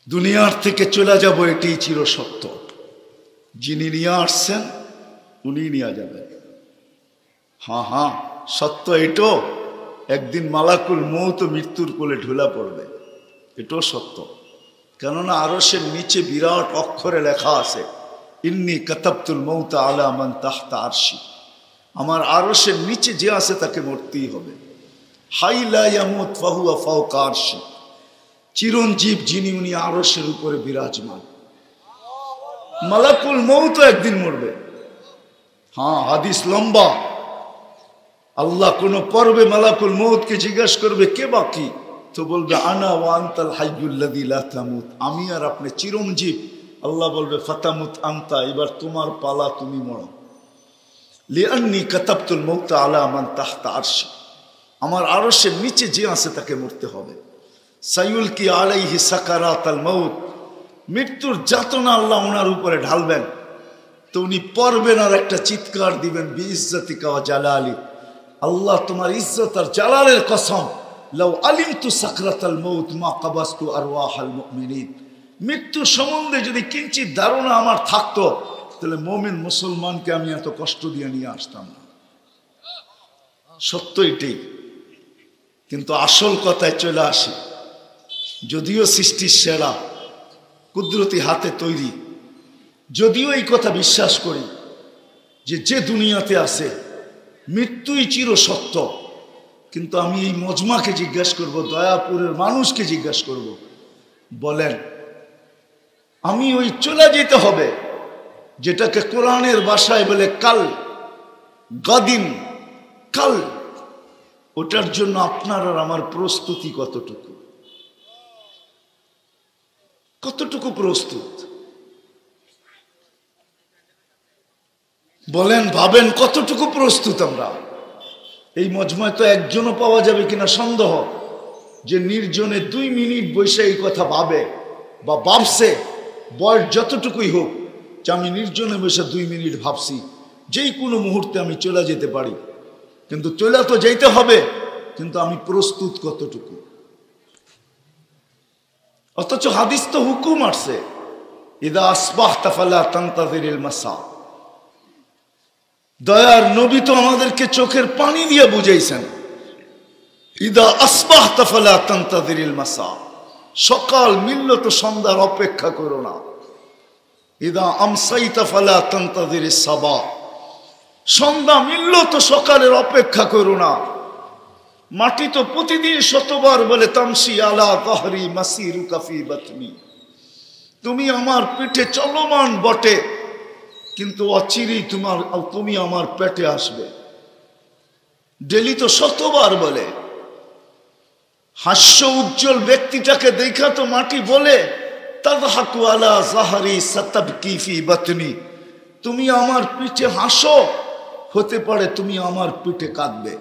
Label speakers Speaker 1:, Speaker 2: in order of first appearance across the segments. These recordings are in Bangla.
Speaker 1: দুনিয়ার থেকে চলে যাব, এটি চিরসত্য। যিনি নিয়ে আসছেন উনি নিয়ে যাবেন। হ্যাঁ হ্যাঁ, সত্য এটো। একদিন মালাকুল মউত মৃত্যুর কোলে ঢুলা পড়বে, এটাও সত্য। কেননা আরশের নিচে বিরাট অক্ষরে লেখা আছে, ইন্নী কাতাবতুল মউত আলা মান তাহতা আরশি। আমার আরশের নিচে যে আছে তাকে মরতেই হবে। হাই লা ইয়ামুত ফাহুয়া ফাওকা আরশি, চিরঞ্জীব যিনি উনি আরশের উপরে বিরাজমান। মালাকুল মউত একদিন মরবে। হ্যাঁ, হাদিস লম্বা। আল্লাহ কোন পর্বে মালাকুল মউতকে জিজ্ঞাসা করবে, কে বাকি? তো বলবে, আনা ওয়া আনতাল হাইয়ুল্লাযী লা তামুত, আমি আর আপনি চিরঞ্জীব। আল্লাহ বলবে, ফাতামুত আনতা, এবার তোমার পালা, তুমি মরো। লিআন্নী কাতাবতুল মউত আলা মান তাহতা আরশি, আমার আরশের নিচে যে আছে তাকে মরতে হবে। সাইউলকি আলাইহি সাকারাতাল মউত, মৃত্যুর যাতনা আল্লাহ ওনার উপরে ঢালবেন। তো উনি পড়বেন আর একটা চিৎকার দিবেন, বিইজ্জতিকা ওয়া জালালি, আল্লাহ তোমার ইজ্জত আর জালালের কসম, লাউ আলিমতু সাকরাতাল মউত মা কাবাসতু আরওয়াহাল মুমিনিন, মৃত্যু সম্বন্ধে যদি কিঞ্চিত ধারণা আমার থাকতো, তাহলে মুমিন মুসলমানকে আমি এত কষ্ট দিয়ে নিয়ে আসতাম না। সত্য এটাই। কিন্তু আসল কথায় চলে আসি, যদিও সৃষ্টির সেরা, কুদরতি হাতে তৈরি, যদিও এই কথা বিশ্বাস করি যে যে দুনিয়াতে আছে মৃত্যুই চির সত্য, কিন্তু আমি এই মজমাকে জিজ্ঞাসা করব, দয়াপুরের মানুষকে জিজ্ঞাসা করব, বলেন আমি ওই চলে যেতে হবে যেটাকে কোরআনের ভাষায় বলে কাল, গাদিন, কাল, ওটার জন্য আপনার আর আমার প্রস্তুতি কতটুকু? কতটুকু প্রস্তুত বলেন, ভাবেন কতটুকু প্রস্তুত আমরা? এই মজমায় তো একজনও পাওয়া যাবে কিনা সন্দেহ, যে নির্জনে 2 মিনিট বসে এই কথা ভাবে বা ভাবছে, বয়স যতটুকুই হোক, যে আমি নির্জনে বসে 2 মিনিট ভাবছি যেই কোনো মুহূর্তে আমি চলে যেতে পারি। কিন্তু চলে তো যেতে হবে, কিন্তু আমি প্রস্তুত কতটুকু? অথচ হাদিস তো হুকুম আসছে, ইদা আসবাহতা ফালা তানতাযিরিল মাসা। দয়ার নবী তো আমাদেরকে চোখের পানি দিয়ে বুঝাইছেন, ইদা আসবাহতা ফালা তানতাযিরিল মাসা, সকাল মিলল তো সন্ধ্যার অপেক্ষা করো না। ইদা আমসাইতা ফালা তানতাযিরিস সাবা, সন্ধ্যা মিলল তো সকালের অপেক্ষা করো না। মাটি তো প্রতিদিন শতবার বলে, তামসি আলা যাহরি মাসিরুকা ফি বাতনি, তুমি আমার পিঠে চলমান বটে, কিন্তু অচিরেই তুমি আমার পেটে আসবে। ডেলি তো শতবার বলে। হাস্য উজ্জ্বল ব্যক্তিটাকে দেখা তো মাটি বলে, তাযহাকু আলা যাহরি সাতাবকি ফি বাতনি, তুমি আমার পিঠে হাসো, হতে পারে তুমি আমার পিঠে কাঁদবে।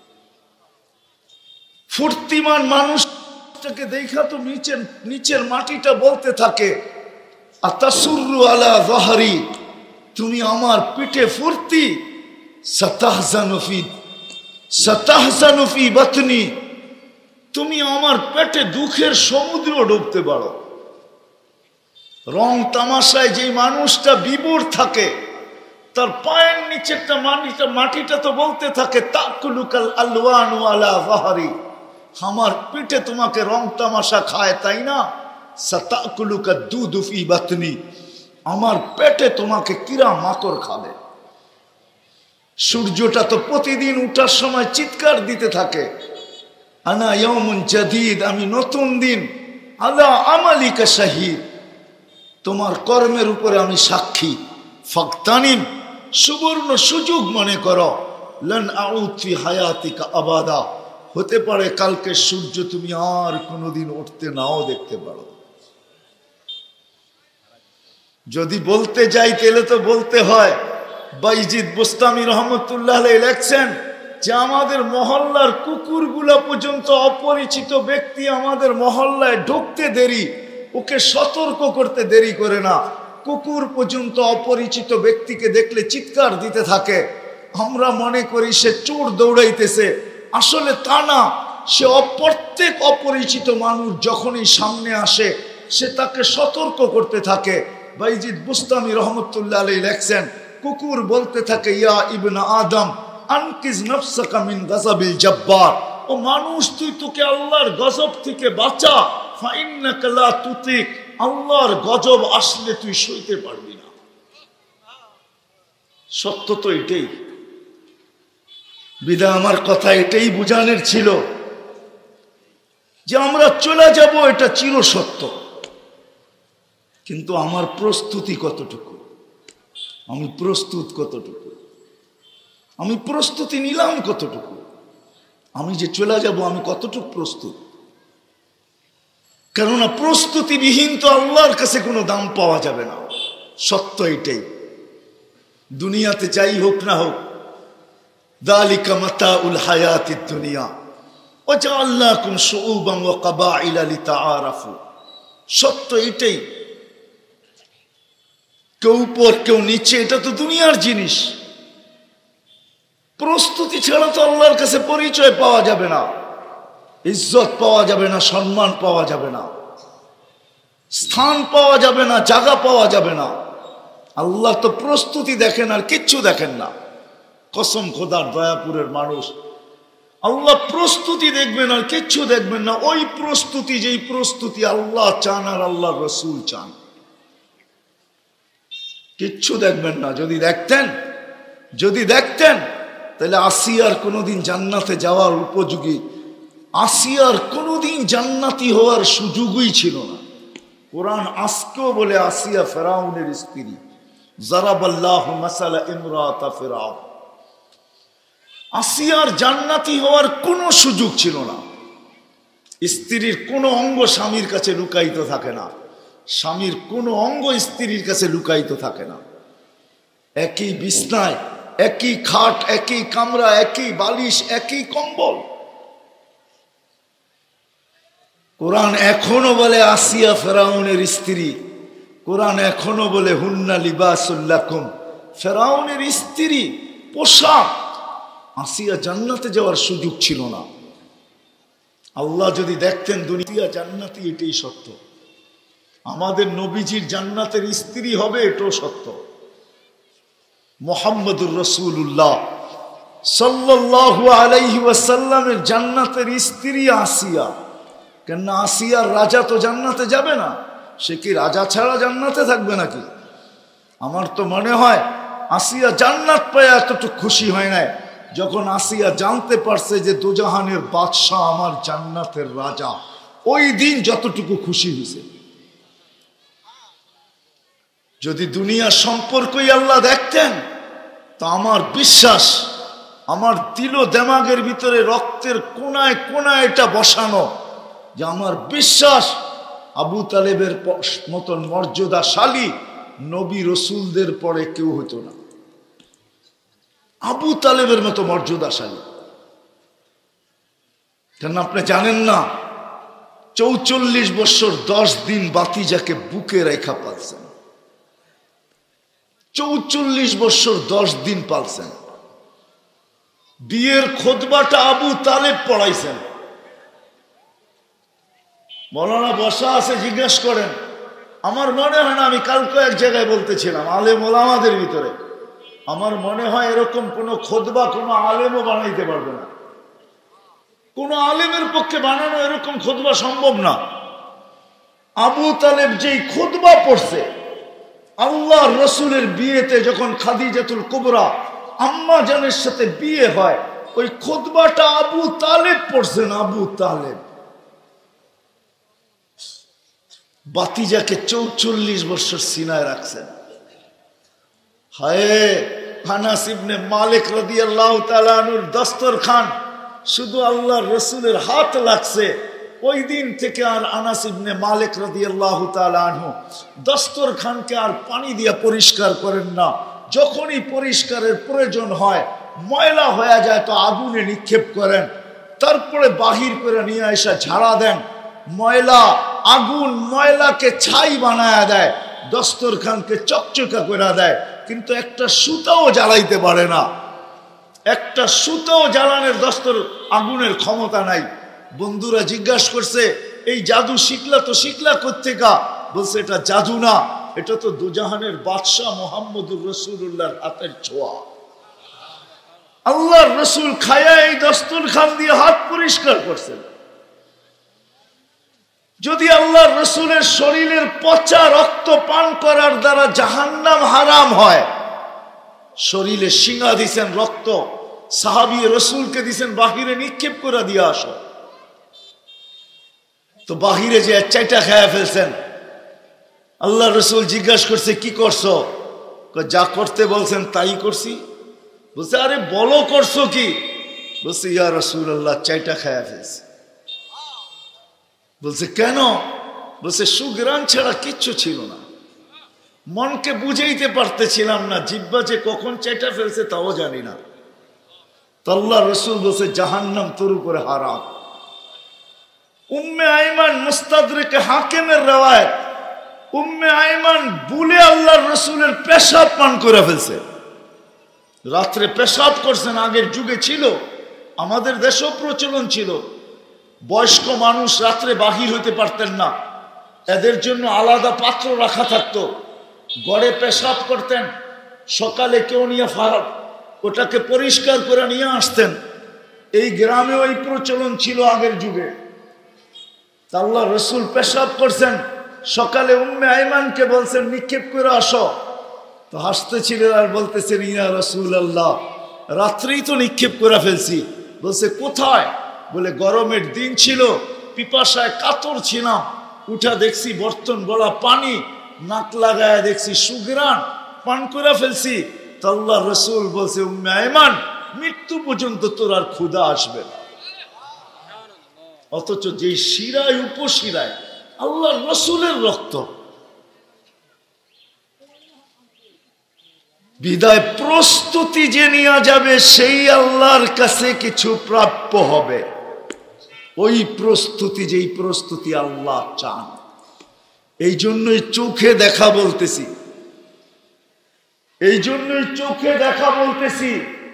Speaker 1: ফুর্তিমান মানুষটাকে দেখা তো নিচের মাটিটা বলতে থাকে, আতাসুররু আলা যাহরি, তুমি আমার পিঠে ফুর্তি, সাতাহজানু ফি বাতনি, তুমি আমার পেটে দুঃখের সমুদ্র ডুবতে পারো। রং তামাশায় যে মানুষটা বিভোর থাকে, তার পায়ের নিচেরটা মাটিটা তো বলতে থাকে, তাকুলুকাল আলওয়ানু আলা যাহরি, আমার পিঠে তোমাকে রং তামাশা খায়, তাই না? সাতাকুলুকা দুদু ফি বাতনি, আমার পেটে তোমাকে কিরা মাকড় খাবে। সূর্যটা তো প্রতিদিন উঠার সময় চিৎকার দিতে থাকে, আনা ইয়াউমুন জাদীদ, আমি নতুন দিন, আলা আমালিকা শাহীদ, তোমার কর্মের উপরে আমি সাক্ষী। ফাগতানিম, সুবর্ণ সুযোগ মনে করো, লান আউদ ফি হায়াতিকা আবাদা, হতে পারে কালকে সূর্য তুমি আর কোনোদিন উঠতে নাও দেখতে পারো। যদি বলতে যাই তাহলে তো বলতে হয়, বাইজিদ বুস্তামি রহমতুল্লাহ আলাইহি লেখছেন যে আমাদের মহল্লার কুকুরগুলা পর্যন্ত অপরিচিত ব্যক্তি আমাদের মহল্লায় ঢুকতে দেরি, ওকে সতর্ক করতে দেরি করে না। কুকুর পর্যন্ত অপরিচিত ব্যক্তিকে দেখলে চিৎকার দিতে থাকে, আমরা মনে করি সে চোর দৌড়াইতেছে, আসলে তা না। সে প্রত্যেক অপরিচিত মানুষ যখনই সামনে আসে, সে তাকে সতর্ক করতে থাকে। বাইজিদ বুস্তামি রহমতুল্লাহ আলাইহি লেখছেন, কুকুর বলতে থাকে, ইয়া ইবনা আদম আনকিজ নাফসাকা মিন গাযাবিল জাব্বার, ও মানুষ তুই তোকে আল্লাহর গজব থেকে বাঁচা, ফাইন্নাকা লা তুতিক, আল্লাহর গজব আসলে তুই সইতে পারবি না। সত্য তো এটাই। বিধায় আমার কথা এটাই বুঝানোর ছিল যে আমরা চলে যাব, এটা চিরসত্য, কিন্তু আমার প্রস্তুতি কতটুকু, আমি প্রস্তুত কতটুকু, আমি প্রস্তুতি নিলাম কতটুকু, আমি যে চলে যাব আমি কতটুকু প্রস্তুত। কেননা প্রস্তুতিবিহীন তো আল্লাহর কাছে কোনো দাম পাওয়া যাবে না। সত্য এটাই। দুনিয়াতে যাই হোক না হোক, যালিকা মাতাউল হায়াতিদ দুনিয়া ওয়া জাআলনাকুম শুউবান ওয়া কাবাইলা লিতাআরাফু। সত্য এটাই। কেউ উপর কেউ নিচে, এটা তো দুনিয়ার জিনিস। প্রস্তুতি ছাড়া তো আল্লাহর কাছে পরিচয় পাওয়া যাবে না, ইজ্জত পাওয়া যাবে না, সম্মান পাওয়া যাবে না, স্থান পাওয়া যাবে না, জায়গা পাওয়া যাবে না। আল্লাহ তো প্রস্তুতি দেখেন আর কিচ্ছু দেখেন না। কসম খোদার, দয়াপুরের মানুষ, আল্লাহ প্রস্তুতি দেখবেন আর কিচ্ছু দেখবেন না। ওই প্রস্তুতি, যেই প্রস্তুতি আল্লাহ চান আর আল্লাহ রসুল চান, কিচ্ছু দেখবেন না। যদি দেখতেন তাহলে আসিয়ার কোনোদিন জান্নাতে যাওয়ার উপযোগী, আসিয়ার কোনোদিন জান্নাতি হওয়ার সুযোগই ছিল না। কোরআন আজকেও বলে আসিয়া ফেরাউনের স্ত্রী, যারাবাল্লাহু মাসালা ইমরাতা ফিরআউন। আসিয়ার জান্নাতি হওয়ার কোনো সুযোগ ছিল না। স্ত্রীর কোনো অঙ্গ স্বামীর কাছে লুকায়িত থাকে না, স্বামীর কোনো অঙ্গ স্ত্রীর কাছে লুকায়িত থাকে না। একই বিছনায়, একই খাট, একই কামরা, একই বালিশ, একই কম্বল। কোরআন এখনো বলে আসিয়া ফেরাউনের স্ত্রী, কোরআন এখনো বলে হুন্না লিবাসুল লাকুম, ফেরাউনের স্ত্রী পোশাক। আসিয়া জান্নাতে যাওয়ার সুযোগ ছিল না। আল্লাহ যদি দেখতেন দুনিয়া জান্নাতি, এটাই সত্য। আমাদের নবীজির জান্নাতের স্ত্রী হবে, এটাও সত্য। মুহাম্মদুর রাসূলুল্লাহ সাল্লাল্লাহু আলাইহি ওয়াসাল্লামের জান্নাতের স্ত্রী আসিয়া। কেন আসিয়ার রাজা তো জান্নাতে যাবে না, সে কি রাজা ছাড়া জান্নাতে থাকবে নাকি? আমার তো মনে হয় আসিয়া জান্নাত পেয়ে এতটুকু খুশি হয় নাই যখন আসিয়া জানতে পারছে যে দোজাহানের বাদশাহ আমার জান্নাতের রাজা। ওই দিন যতটুকু খুশি হয়েছে। যদি দুনিয়ার সম্পর্কই আল্লাহ দেখতেন, তা আমার বিশ্বাস, আমার দিল দেমাগের ভিতরে রক্তের কোনায় কোনায় এটা বসানো, যে আমার বিশ্বাস আবু তালেবের মতন মর্যাদাশালী নবী রসুলদের পরে কেউ হতো না। আবু তালেবের মতো মর্যাদাশালী। কেন আপনি জানেন না, ৪৪ বছর 10 দিন বাতিজাকে বুকে রেখা পালছেন। ৪৪ বছর 10 দিন পালছেন। বিয়ের খুতবাটা আবু তালেব পড়াইছেন। মৌলানা বসা আছে, জিজ্ঞেস করেন। আমার মনে হয় না, আমি কালকে এক জায়গায় বলতেছিলাম আলেম ওলামাদের ভিতরে, আমার মনে হয় এরকম কোনো খুতবা কোনো আলেমও বানাইতে পারবে না। কোনো আলেমের পক্ষে বানানো এরকম খুতবা সম্ভব না। আবু তালেব যেই খুতবা পড়ছে আল্লাহ রসুলের বিয়েতে, যখন খাদিজাতুল কুবরা আম্মা জানের সাথে বিয়ে হয়, ওই খুতবাটা আবু তালেব পড়ছেন। আবু তালেব বাতিজাকে ৪৪ বছর সিনায় রাখছেন। হায়, আনাস ইবনে মালিক রাদিয়াল্লাহু তাআলা আনহুর দস্তরখান শুধু আল্লাহর রসুলের হাত লাগছে, ওই দিন থেকে আর আনাস ইবনে মালিক রাদিয়াল্লাহু তাআলা আনহু দস্তরখানকে আর পানি দিয়ে পরিষ্কার করেন না। যখনই পরিষ্কারের প্রয়োজন হয়, ময়লা হয়ে যায় তো আগুনে নিক্ষেপ করেন, তারপরে বাহির করে নিয়ে এসে ঝাড়া দেন। ময়লা, আগুন ময়লাকে ছাই বানায় দেয়, দস্তরখানকে চকচকা করে দেয়, কিন্তু একটা সুতাও জ্বালাইতে পারে না। একটা সুতাও জ্বালানোর দস্তর আগুনের ক্ষমতা নাই। বন্ধুরা জিজ্ঞাসা করছে, এই জাদু শিখলা কোত্থেকা? বলছে এটা জাদু না, এটা তো দুজাহানের বাদশাহ মুহাম্মদুর রাসূলুল্লাহর হাতের ছোঁয়া। আল্লাহর রসুল খায়া এই দস্তরখান দিয়ে হাত পরিষ্কার করছেন। যদি আল্লাহর রসুলের শরীরের পচা রক্ত পান করার দ্বারা জাহান্নাম হারাম হয়, শরীরে শিঙা দিছেন রক্ত, সাহাবী রসুলকে দিছেন বাহিরে নিক্ষেপ করে দিয়ে আসো, তো বাহিরে যে চাইটা খায়া ফেলছেন। আল্লাহ রসুল জিজ্ঞাসা করছে কি করছো? যা করতে বলছেন তাই করছি। বলছে আরে বলো করছো কি? বলছে ইয়া রাসূলুল্লাহ চাইটা খায়া ফেলছে। বলছে কেন? বলছে সুগ্রাণ ছাড়া কিচ্ছু ছিল না, মনকে বুঝাইতে পারতেছিলাম না, জিহ্বা যে কখন চাইটা ফেলছে তাও জানি না। তো আল্লাহ রসুল বলছে জাহান্নাম তোর উপরে হারাম। উম্মে আইমান মুস্তাদরিকে হাকিমের রওয়ায়াত, উম্মে আইমান বুলে আল্লাহর রসুলের পেশাব পান করে ফেলছে। রাত্রে পেশাব করছেন, আগের যুগে ছিল, আমাদের দেশেও প্রচলন ছিল। বয়স্ক মানুষ রাত্রে বাহির হইতে পারতেন না, এদের জন্য আলাদা পাত্র রাখা থাকতো, গড়ে পেশাব করতেন, সকালে কেউ নিয়ে ওটাকে পরিষ্কার করে নিয়ে আসতেন। এই গ্রামেও এই প্রচলন ছিল আগের যুগে। আল্লাহ রসুল পেশাব করছেন, সকালে উম্মে আইমানকে বলছেন নিক্ষেপ করে আসো, তো হাসতেছিলেন আর বলতেছেন ইয়া রাসূলুল্লাহ রাত্রেই তো নিক্ষেপ করে ফেলছি। বলছে কোথায়? বলে গরমের দিন ছিল, পিপাসায় কাতর ছিলাম, উঠা দেখছি বর্তন বড়া পানি, নাক লাগায় দেখছি সুগ্রাণ, পান করে ফেলছি। তো আল্লাহ রসুল বলছে উম্মে আইমান মৃত্যু পর্যন্ত তোর আর ক্ষুধা আসবে না। অথচ যে শিরায় উপশিরায় আল্লাহ রসুলের রক্ত, বিদায় প্রস্তুতি যে নেওয়া যাবে সেই আল্লাহর কাছে কিছু প্রাপ্য হবে। ওই প্রস্তুতি, যেই প্রস্তুতি আল্লাহ চান। এই জন্যই চোখে দেখা বলতেছি, এই জন্যই চোখে দেখা বলতেছি,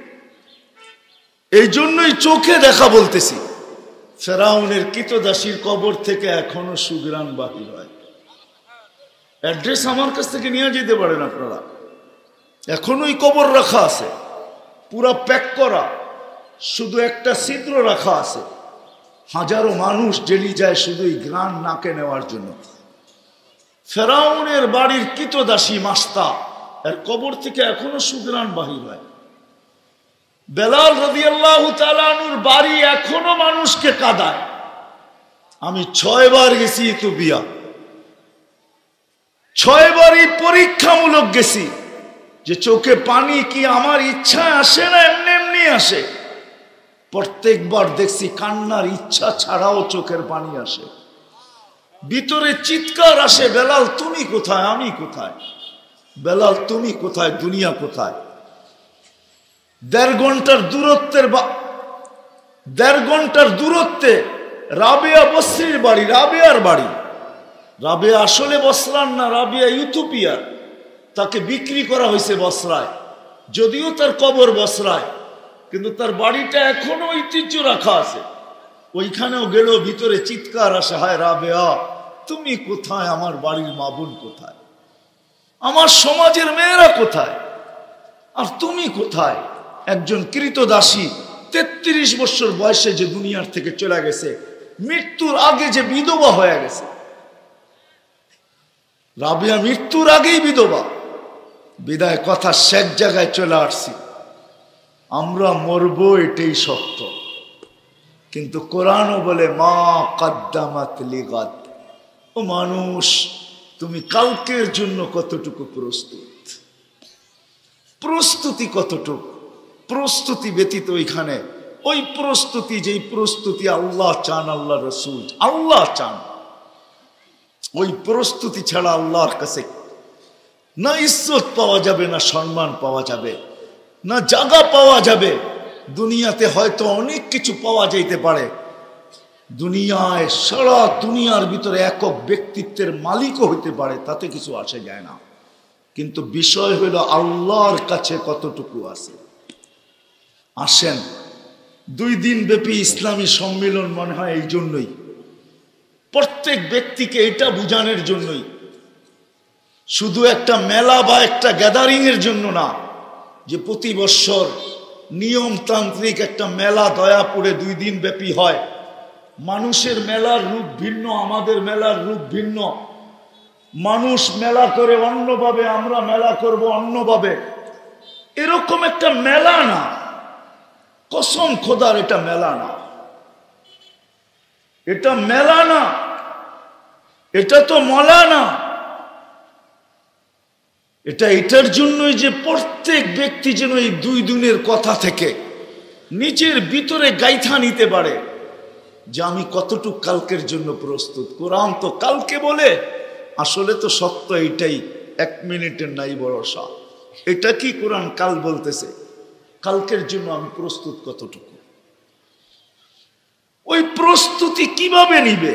Speaker 1: এই জন্যই চোখে দেখা বলতেছি। ফেরাউনের কৃতদাসীর কবর থেকে এখনো সুগ্রাণ বাহির হয়। অ্যাড্রেস আমার কাছ থেকে নিয়ে যেতে পারেন আপনারা, এখনোই কবর রাখা আছে, পুরা প্যাক করা, শুধু একটা ছিদ্র রাখা আছে। হাজারো মানুষ ডেলি যায় শুধু এই ঘ্রাণ নাকে নেওয়ার জন্য। ফেরাউনের বাড়ির কৃতদাসী মাস্তা, এর কবর থেকে এখনো সুগ্রাণ বাহির হয়। বেলাল রাদিয়াল্লাহু তাআলা আনহুর বাড়ি এখনো মানুষকে কাঁদায়। আমি 6 বার গেছি ইথিওপিয়া, 6 বারই পরীক্ষামূলক গেছি যে চোখে পানি কি আমার ইচ্ছায় আসে না এমনি এমনি আসে। প্রত্যেকবার দেখছি কান্নার ইচ্ছা ছাড়াও চোখের পানি আসে, ভিতরে চিৎকার আসে, বেলাল তুমি কোথায়, আমি কোথায়, বেলাল তুমি কোথায়, দুনিয়া কোথায়। 1.5 ঘন্টার দূরত্বের 1.5 ঘন্টার দূরত্বে রাবেয়া বসরির বাড়ি, রাবেয়ার বাড়ি। রাবেয়া আসলে বসরার না, রাবেয়া ইথিওপিয়া, তাকে বিক্রি করা হয়েছে বসরায়, যদিও তার কবর বসরায়, কিন্তু তার বাড়িটা এখনো ঐতিহ্য রাখা আছে। ওইখানেও গেল, ভিতরে চিৎকার আসে, হায় রাবেয়া তুমি কোথায়, আমার বাড়ির মা বোন কোথায়, আমার সমাজের মেয়েরা কোথায়, আর তুমি কোথায়? একজন কৃতদাসী 33 বছর বয়সে যে দুনিয়ার থেকে চলে গেছে, মৃত্যুর আগে যে বিধবা হয়ে গেছে। রাবেয়া মৃত্যুর আগেই বিধবা, বিদায় কথা শেষ জায়গায় চলে আসছি, আমরা মরবো এটাই সত্য, কিন্তু কোরআনও বলে মা কদ্দামাত লিগাদ। ও মানুষ, তুমি কালকের জন্য কতটুকু প্রস্তুত, প্রস্তুতি কতটুকু, প্রস্তুতি ব্যতীত ওইখানে ওই প্রস্তুতি, যেই প্রস্তুতি আল্লাহ চান, আল্লাহ রসুল আল্লাহ চান, ওই প্রস্তুতি ছাড়া আল্লাহর কাছে না ইজ্জত পাওয়া যাবে, না সম্মান পাওয়া যাবে, না জায়গা পাওয়া যাবে। দুনিয়াতে হয়তো অনেক কিছু পাওয়া যাইতে পারে, দুনিয়ায় সারা দুনিয়ার ভিতরে একক ব্যক্তিত্বের মালিকও হইতে পারে, তাতে কিছু আসে যায় না, কিন্তু বিষয় হইল আল্লাহর কাছে কতটুকু আছে। আসেন, 2 দিন ব্যাপী ইসলামী সম্মেলন মনে হয় এই জন্যই, প্রত্যেক ব্যক্তিকে এটা বোঝানোর জন্যই, শুধু একটা মেলা বা একটা গ্যাদারিং এর জন্য না, যে প্রতি বৎসর নিয়মতান্ত্রিক একটা মেলা দয়াপুরে 2 দিন ব্যাপী হয়। মানুষের মেলার রূপ ভিন্ন, আমাদের মেলার রূপ ভিন্ন। মানুষ মেলা করে অন্যভাবে, আমরা মেলা করব অন্যভাবে। এরকম একটা মেলা না, কসম খোদার এটা মেলা না, এটা মেলা না, এটা তো মলা না। এটা এটার জন্যই যে প্রত্যেক ব্যক্তি যেন এই 2 দিনের কথা থেকে নিজের ভিতরে গাইথা নিতে পারে যে আমি কতটুকু কালকের জন্য প্রস্তুত। কোরআন তো কালকে বলে, আসলে তো সত্য এইটাই, 1 মিনিটের নাই ভরসা। এটা কি কোরআন কাল বলতেছে, কালকের জন্য আমি প্রস্তুত কতটুকু। ওই প্রস্তুতি কিভাবে নিবে?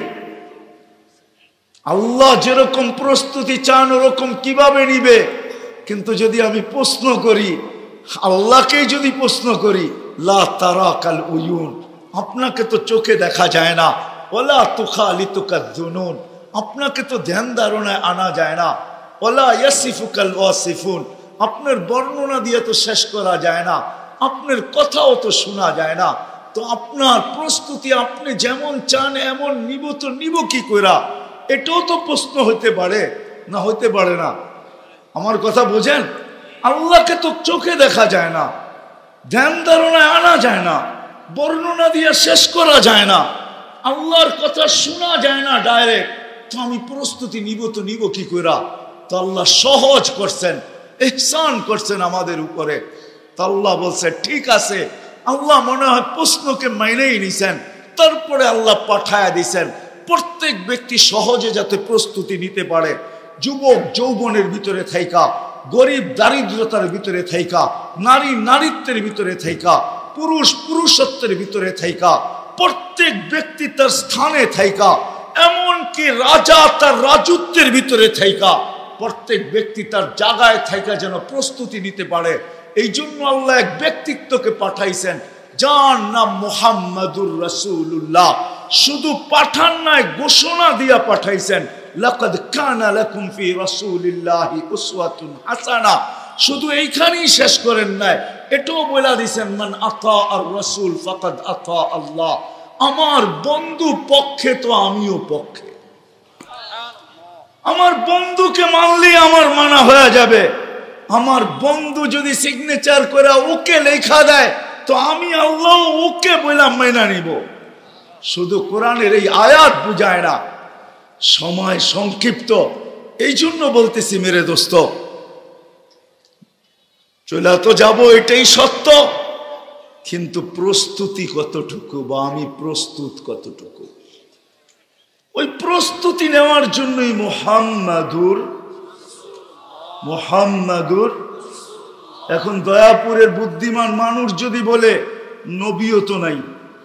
Speaker 1: আল্লাহ যেরকম প্রস্তুতি চান ওরকম কিভাবে নিবে? কিন্তু যদি আমি প্রশ্ন করি, আল্লাহকেই যদি প্রশ্ন করি, লা তারাকাল উয়ুন, আপনাকে তো চোখে দেখা যায় না, ওয়ালা তুখালিতুকাদ দুনুন, আপনাকে তো ধ্যান ধারণায় আনা যায় না, ওয়ালা ইয়াসিফুকাল ওয়াসিফুন, আপনার বর্ণনা দিয়ে তো শেষ করা যায় না, আপনার কথাও তো শোনা যায় না। তো আপনার প্রস্তুতি আপনি যেমন চান এমন নিব, তো নিব কি কইরা? এটাও তো প্রশ্ন হইতে পারে না, হইতে পারে না? আমার কথা বোঝেন? আল্লাহকে তো চোখে দেখা যায় না, ধ্যান ধারণায় আনা যায় না, বর্ণনা দিয়ে শেষ করা যায় না, আল্লাহর কথা শোনা যায় না ডাইরেক্ট। তো আমি প্রস্তুতি নিব, তো নিব কি কইরা? তো আল্লাহ সহজ করছেন, ইহসান করছেন আমাদের উপরে। তো আল্লাহ বলছে ঠিক আছে। আল্লাহ মনে হয় প্রশ্নকে মাইনেই নিছেন, তারপরে আল্লাহ পাঠায়া দিছেন প্রত্যেক ব্যক্তি সহজে যাতে প্রস্তুতি নিতে পারে। যুবক যৌবনের ভিতরে থাইকা, গরিব দারিদ্রতার ভিতরে থাইকা, নারী নারীত্বের ভিতরে থাইকা, পুরুষ পুরুষত্বের ভিতরে থাইকা, প্রত্যেক ব্যক্তি তার স্থানে থাইকা, এমনকি রাজা তার রাজত্বের ভিতরে থাইকা, প্রত্যেক ব্যক্তি তার জায়গায় থাইকা যেন প্রস্তুতি নিতে পারে। এই জন্য আল্লাহ এক ব্যক্তিত্বকে পাঠাইছেন, যার নাম মুহাম্মাদুর রাসূলুল্লাহ। শুধু পাঠান নাই, ঘোষণা দিয়া পাঠাইছেন, লাকাদ কানা লাকুম ফি রাসূলিল্লাহি উসওয়াতুন হাসানাহ। শুধু এইখানেই শেষ করেন নাই, এটাও বলে দিয়েছেন, মান আতা আর রাসূল ফাকাদ আতা আল্লাহ। আমার বন্ধু পক্ষে তো আমিও পক্ষে, আমার বন্ধুকে মানলে আমার মানা হয়ে যাবে। আমার বন্ধু যদি সিগনেচার করে ওকে লেখা দেয়, তো আমি আল্লাহ ওকে বললাম মাইনা নিব। শুধু কোরআনের এই আয়াত বুঝায় না, সময় সংক্ষিপ্ত, এই জন্য বলতেছি মেরে দোস্ত, চলে তো যাব, এটাই সত্য, কিন্তু প্রস্তুতি কতটুকু বা আমি প্রস্তুত কতটুকু, ওই প্রস্তুতি নেওয়ার জন্যই মুহাম্মাদুর। এখন দয়াপুরের বুদ্ধিমান মানুষ যদি বলে নবীও তো নাই,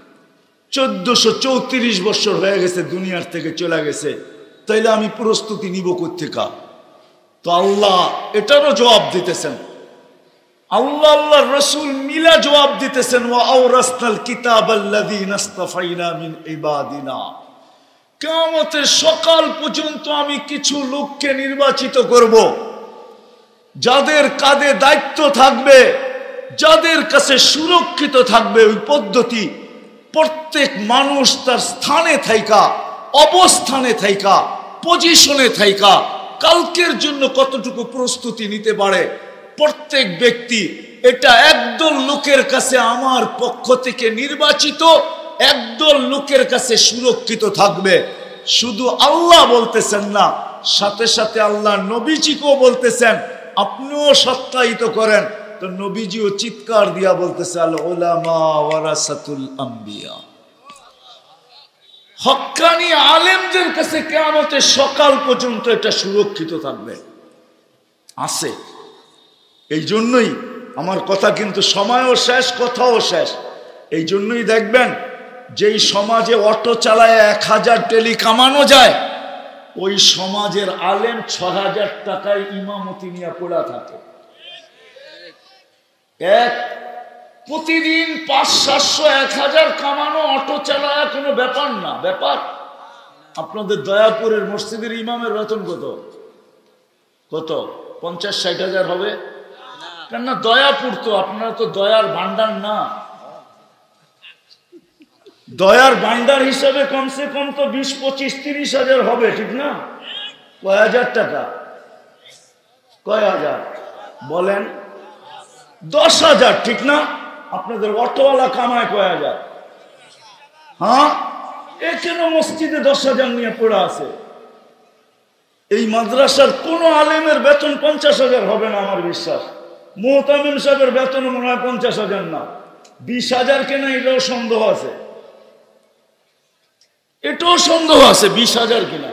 Speaker 1: 1434 বছর হয়ে গেছে দুনিয়ার থেকে চলে গেছে, তাইলে আমি প্রস্তুতি নিব কোত্থেকা? তো আল্লাহ এটারও জবাব দিতেছেন, আল্লাহ আল্লাহর রাসূল মিলা জবাব দিতেছেন, ওয়া আওরাসনাল কিতাবাল্লাযীনা ইসতাফাইনা মিন ইবাদিনা। কিয়ামতের সকাল পর্যন্ত আমি কিছু লোককে নির্বাচিত করব, যাদের কাঁধে দায়িত্ব থাকবে, যাদের কাছে সুরক্ষিত থাকবে ওই পদ্ধতি। প্রত্যেক মানুষ তার স্থানে থাইকা, অবস্থানে থাইকা, পজিশনে থাইকা কালকের জন্য কতটুকু প্রস্তুতি নিতে পারে। প্রত্যেক ব্যক্তি এটা একদল লোকের কাছে আমার পক্ষ থেকে নির্বাচিত, একদল লোকের কাছে সুরক্ষিত থাকবে। শুধু আল্লাহ বলতেছেন না, সাথে সাথে আল্লাহ নবীজিকেও বলতেছেন, আপনিও সত্যায়িত করেন। তো নবীজিও চিৎকার দিয়া বলতেছে, আল উলামা ওয়ারাসাতুল আম্বিয়া, হক্কানি আলেমদের কাছে কিয়ামতের সকাল পর্যন্ত এটা সুরক্ষিত থাকবে, আছে। এই জন্যই আমার কথা কিন্তু সময়ও শেষ, কথাও শেষ। এই জন্যই দেখবেন যেই সমাজে অটো চালায় 1000 টেলি কামানো যায়, ওই সমাজের আলেম 6000 টাকায় ইমামতি নিয়ে পড়া থাকে। প্রতিদিন 500, 700, 1000 কামানো অটো চালায় কোনো ব্যাপার না, ব্যাপার আপনাদের দয়াপুরের মসজিদের ইমামের বেতন কত? কত? 50-60 হাজার হবে? কেননা দয়াপুর তো, আপনারা তো দয়ার ভান্ডার না। দয়ার ভান্ডার হিসাবে কমসে কম তো 20, 25, 30 হাজার হবে, ঠিক না? কয় হাজার টাকা? কয় হাজার বলেন? 10 হাজার, ঠিক না? আপনাদের অটোওয়ালা কামায় কয় হাজার? হ্যাঁ, এ কেন মসজিদে 10 হাজার নিয়ে পড়ে আছে? এই মাদ্রাসার কোন আলেমের বেতন 50 হাজার হবে না আমার বিশ্বাস। মুহতামিম সাহেবের বেতন মনে হয় 50 হাজার না, 20 হাজার কেনা, এটাও সন্দেহ আছে। এটাও সন্দেহ আছে 20 হাজার কিনা।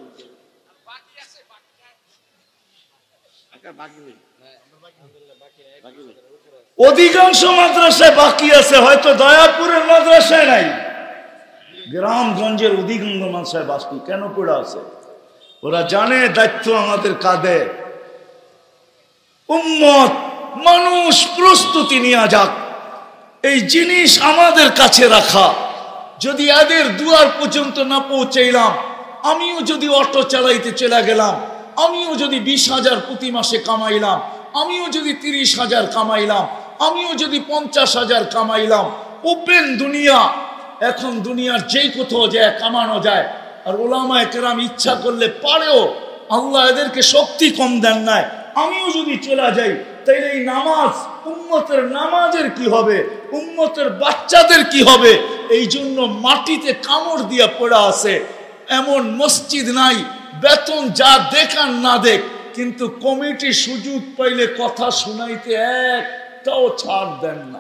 Speaker 1: অধিকাংশ মাদ্রাসায় বাকি আছে, হয়তো দয়াপুরের মাদ্রাসায় নাই, গ্রামগঞ্জের অধিকাংশ মাদ্রাসায় বাকি। কেন পড়ে আছে? ওরা জানে দায়িত্ব আমাদের কাঁধে। উম্মত মানুষ প্রস্তুতি নিয়ে যাক, এই জিনিস আমাদের কাছে রাখা। যদি এদের দুয়ার পর্যন্ত না পৌঁছাইলাম, আমিও যদি অটো চালাইতে চলে গেলাম, আমিও যদি 20 হাজার প্রতি মাসে কামাইলাম, আমিও যদি 30 হাজার কামাইলাম, আমিও যদি 50 হাজার কামাইলাম, ওপেন দুনিয়া, এখন দুনিয়ার যেই কোথাও যায় কামানো যায়। আর ওলামায়ে কেরাম ইচ্ছা করলে পারেও, আল্লাহ এদেরকে শক্তি কম দেন নাই। আমিও যদি চলে যাই, তাইলে এই নামাজ, উম্মতের নামাজের কি হবে, উম্মতের বাচ্চাদের কি হবে? এই জন্য মাটিতে কামড় দিয়া পড়া আছে। এমন মসজিদ নাই, বেতন যা দেখান না দেখ, কিন্তু কমিটি সুযোগ পাইলে কথা শুনাইতে একটাও ছাড় দেন না।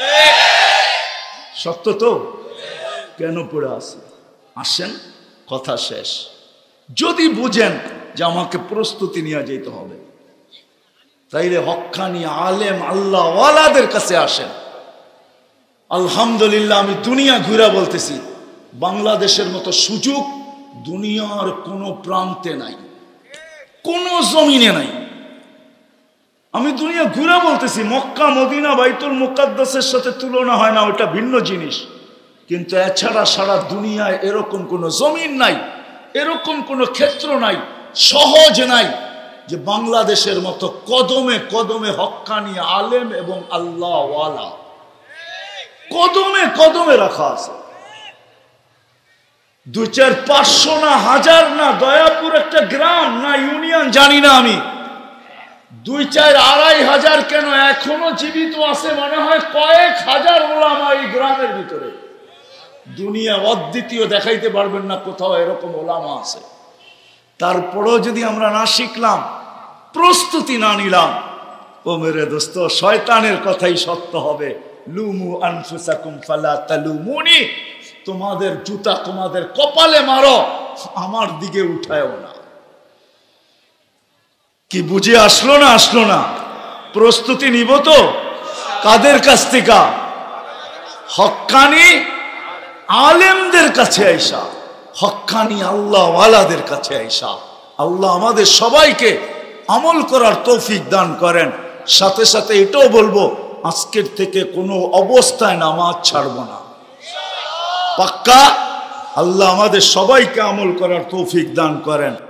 Speaker 1: সত্য তো? কেন পড়ে আছে? আসেন, কথা শেষ। যদি বুঝেন যে আমাকে প্রস্তুতি নিয়ে যেতে হবে, তাইলে হক্কানি আলেম আল্লাহ ওয়ালাদের কাছে আসেন। আলহামদুলিল্লাহ, আমি দুনিয়া ঘুরে বলতেছি, বাংলাদেশের মতো সুযোগ দুনিয়ার কোনো প্রান্তে নাই, কোনো জমিনে নাই। আমি দুনিয়া ঘুরে বলতেছি, মক্কা মদিনা বাইতুল মুকাদ্দাসের সাথে তুলনা হয় না, ওটা ভিন্ন জিনিস। কিন্তু এছাড়া সারা দুনিয়ায় এরকম কোনো জমিন নাই, এরকম কোনো ক্ষেত্র নাই, সহজ নাই যে বাংলাদেশের মতো কদমে কদমে হক্কানি আলেম এবং আল্লাহ ওয়ালা কদমে কদমে রাখা আছে। 2, 4, 500 না, 1000 না, দয়াপুর একটা গ্রাম না ইউনিয়ন জানি না আমি, 2, 4, 2.5 হাজার কেন এখনো জীবিত আছে মনে হয় কয়েক হাজার ওলামা এই গ্রামের ভিতরে। দুনিয়া অদ্বিতীয়, দেখাইতে পারবেন না কোথাও এরকম ওলামা আছে। তারপরেও যদি আমরা না শিখলাম, প্রস্তুতি না নিলাম, ও মেরে দোস্ত, শয়তানের কথাই সত্য হবে। লুমু আনফুসাকুম ফালা তালুমুনি, তোমাদের জুতা তোমাদের কপালে মারো, আমার দিকে উঠায়ও না। কি বুঝে আসলো না? আসলো না? প্রস্তুতি নিব তো? কাদের কাছ থেকে? হক্কানি আলেমদের কাছে আইসা, হক্কানি আল্লাহ ওয়ালাদের কাছে আইসা। আল্লাহ আমাদের সবাইকে আমল করার তৌফিক দান করেন। সাথে সাথে এটাও বলবো, আজকের থেকে কোনো অবস্থায় নামাজ ছাড়বো না, পাক্কা। আল্লাহ আমাদের সবাইকে আমল করার তৌফিক দান করেন।